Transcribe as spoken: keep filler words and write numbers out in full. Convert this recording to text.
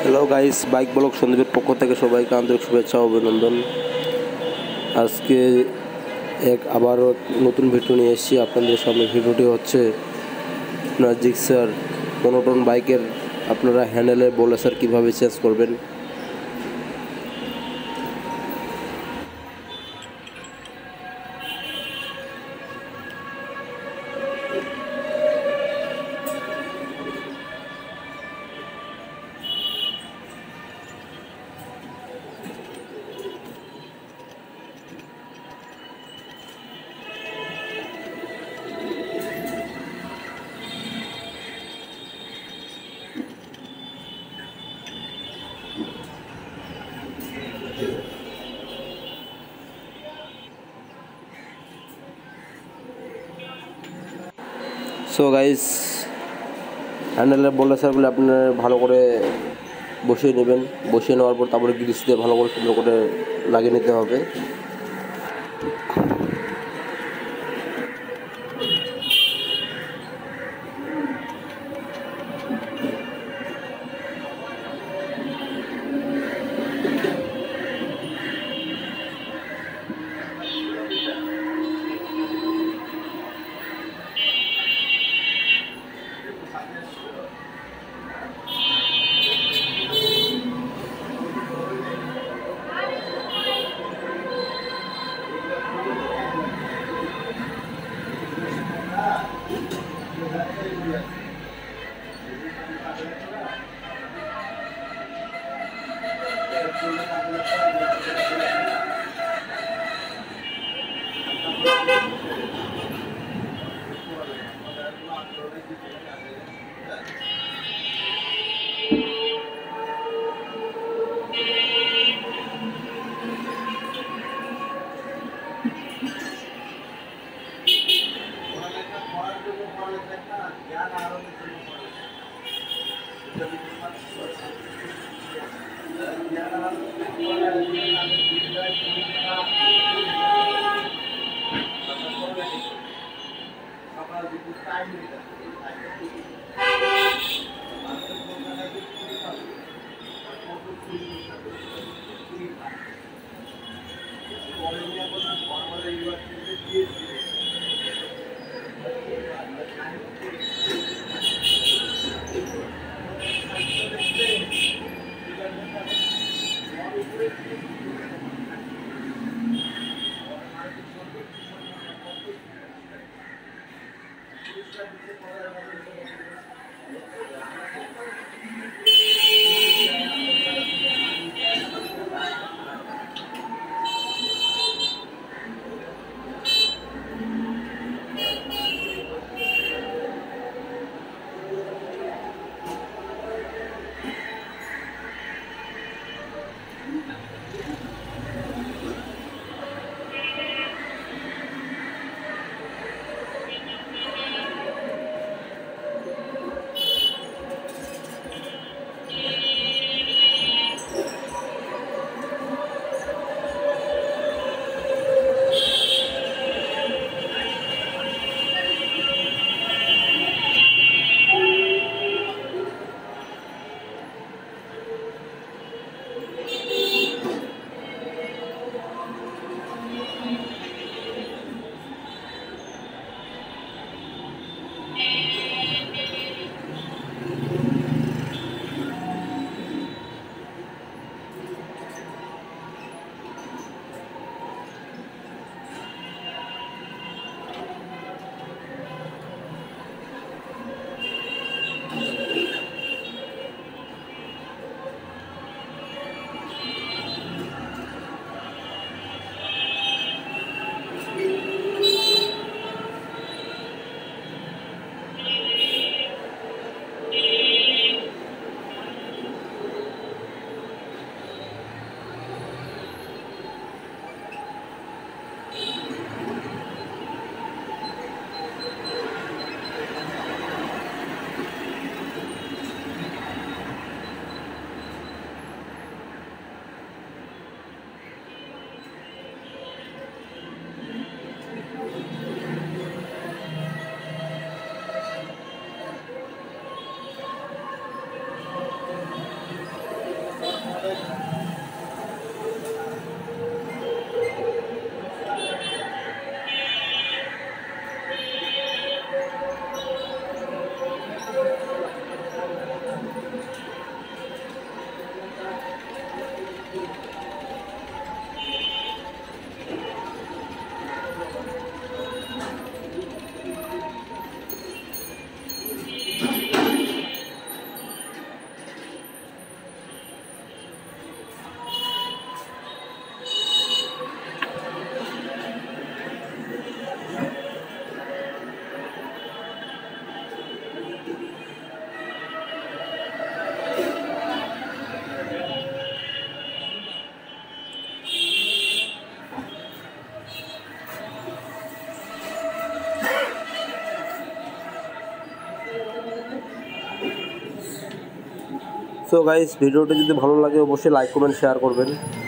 Hello guys, bike blog সন্দীপের পক্ষ থেকে সবাইকে আন্তরিক শুভেচ্ছা ও অভিনন্দন। আজকে এক আবারও নতুন ভিডিও নিয়ে এসেছি আপনাদের সামনে। ভিডিওটি হচ্ছে আপনার জিক্সার মনোটন বাইকের আপনারা হ্যান্ডেলের বোলাসার কীভাবে চেঞ্জ করবেন। সো গাইস, হ্যান্ডেলের বোলাসারগুলো আপনার ভালো করে বসিয়ে নেবেন। বসিয়ে নেওয়ার পর তারপরে গ্রিস দিয়ে ভালো করে সুন্দর করে লাগিয়ে নিতে হবে। সো গাইস, ভিডিওটি যদি ভালো লাগে অবশ্যই লাইক কমেন্ট শেয়ার করবেন।